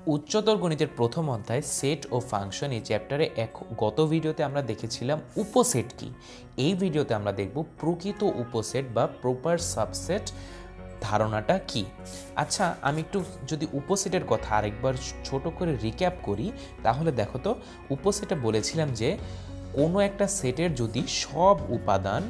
উচ্চতর গণিতের প্রথম অধ্যায় সেট ও ফাংশন এই চ্যাপ্টারে গত ভিডিওতে আমরা দেখেছিলাম উপসেট কি। এই ভিডিওতে আমরা দেখব প্রকৃত উপসেট বা প্রপার সাবসেট ধারণাটা কি। আচ্ছা, আমি একটু যদি উপসেটের কথা আরেকবার ছোট করে রিক্যাপ করি, তাহলে দেখো তো, উপসেটে বলেছিলাম যে কোনো একটা সেটের যদি সব উপাদান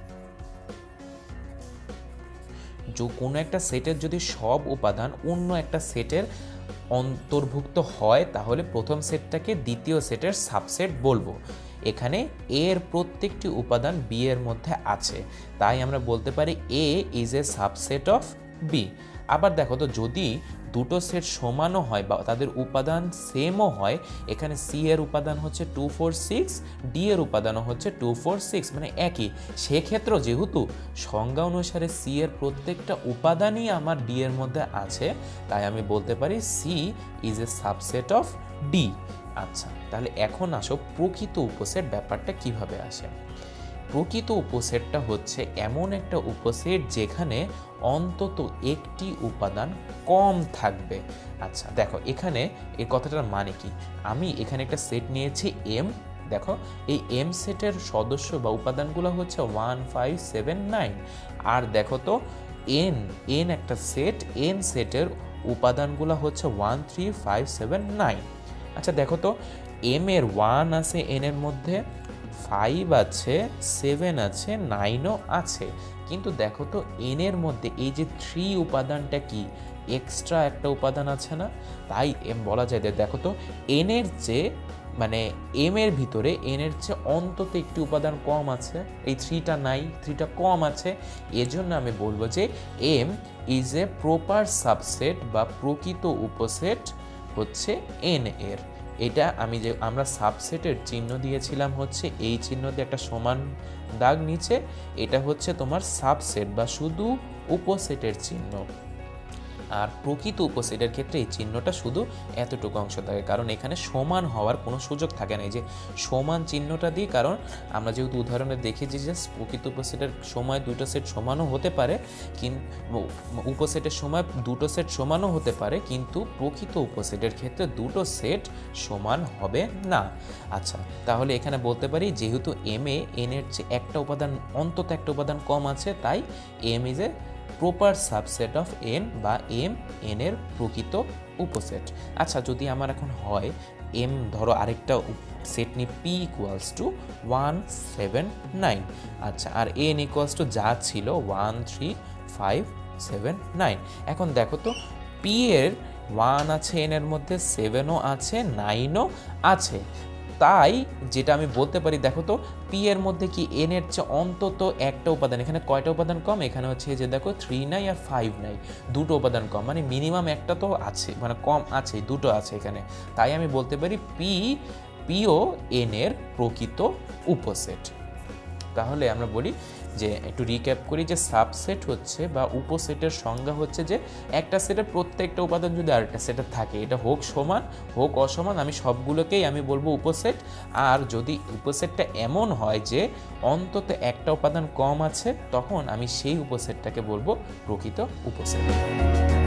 অন্য একটা সেটের অন্তর্ভুক্ত হয়, তাহলে প্রথম সেটটাকে দ্বিতীয় সেটের সাবসেট বলবো। এখানে এ এর প্রত্যেকটি উপাদান বি এর মধ্যে আছে, তাই আমরা বলতে পারি A is a subset of B. আবার দেখো তো, যদি দুটো সেট সমানও হয় বা তাদের উপাদান সেমও হয়, এখানে সি এর উপাদান হচ্ছে 2 4 6, ডি এর উপাদানও হচ্ছে 2 4 6, মানে একই। সেক্ষেত্রেও যেহেতু সংজ্ঞা অনুসারে সি এর প্রত্যেকটা উপাদানই আমার ডি এর মধ্যে আছে, তাই আমি বলতে পারি C is a subset of D. আচ্ছা, তাহলে এখন আসো প্রকৃত উপসেট ব্যাপারটা কিভাবে আসে। প্রকৃত উপসেটটা হচ্ছে এমন একটা উপসেট যেখানে অন্তত একটি উপাদান কম থাকবে। আচ্ছা দেখো, এখানে এই কথাটার মানে কি, আমি এখানে একটা সেট নিয়েছি এম। দেখো, এই এম সেটের সদস্য বা উপাদানগুলো হচ্ছে 1 5 7 9। আর দেখো তো, এন একটা সেট, এন সেটের উপাদানগুলো হচ্ছে 1 3 5 7 9। আচ্ছা দেখো তো, এম এর 1 আছে এন এর মধ্যে, 5 আছে, 7 আছে, 9ও আছে। কিন্তু দেখো তো, এন এর মধ্যে এই যে 3 উপাদানটা কি এক্সট্রা একটা উপাদান আছে না, তাই এম বলা যায়। দেখো তো, এন এর চেয়ে মানে এম এর ভিতরে এন এর চেয়ে অন্তত একটি উপাদান কম আছে, এই 3টা নাই, 3টা কম আছে। এজন্য আমি বলবো যে M is a proper subset বা প্রকৃত উপসেট হচ্ছে এন এর। এটা আমরা সাবসেটের চিহ্ন দিয়েছিলাম হচ্ছে এই চিহ্ন দিয়ে একটা সমান দাগ নিচে, এটা হচ্ছে তোমার সাবসেট বা শুধু উপসেটের চিহ্ন। আর প্রকৃত উপসেটের ক্ষেত্রে এই চিহ্নটা শুধু এতটুকু অংশ থাকে, কারণ এখানে সমান হওয়ার কোনো সুযোগ থাকে না। এই যে সমান চিহ্নটা দিই, কারণ আমরা যেহেতু উদাহরণে দেখেছি যে প্রকৃত উপসেটের সময় দুটো সেট সমানও হতে পারে, কিন্তু উপসেটের সময় দুটো সেট সমানও হতে পারে, কিন্তু প্রকৃত উপসেটের ক্ষেত্রে দুটো সেট সমান হবে না। আচ্ছা, তাহলে এখানে বলতে পারি যেহেতু এম এ এন এর চেয়ে অন্তত একটা উপাদান কম আছে, তাই M is a proper subset of N বা এম এন এর প্রকৃত উপসেট। আচ্ছা, যদি আমার এখন হয় এম, ধরো আরেকটা সেট নিই, পি ইকুয়ালস টু 1 7 9। আচ্ছা, আর এন ইকুয়ালস টু যা ছিল 1 3 5 7 9। এখন দেখো তো, পি এর 1 আছে এন এর মধ্যে, 7ও আছে, 9ও আছে। তাই যেটা আমি বলতে পারি, দেখো তো, পি এর মধ্যে কি এন এর চেয়ে অন্তত একটা উপাদান, এখানে কয়টা উপাদান কম, এখানে হচ্ছে যে দেখো 3 নাই আর 5 নাই, দুটো উপাদান কম, মানে মিনিমাম একটা তো আছে, মানে কম আছে, দুটো আছে এখানে। তাই আমি বলতে পারি পিও এন এর প্রকৃত উপসেট। তাহলে আমরা বলি যে, একটু রিক্যাপ করি যে সাবসেট হচ্ছে বা উপসেটের সংজ্ঞা হচ্ছে যে একটা সেটের প্রত্যেকটা উপাদান যদি আরেকটা সেটের থাকে, এটা হোক সমান হোক অসমান, আমি সবগুলোকেই আমি বলবো উপসেট। আর যদি উপসেটটা এমন হয় যে অন্তত একটা উপাদান কম আছে, তখন আমি সেই উপসেটটাকে বলবো প্রকৃত উপসেট।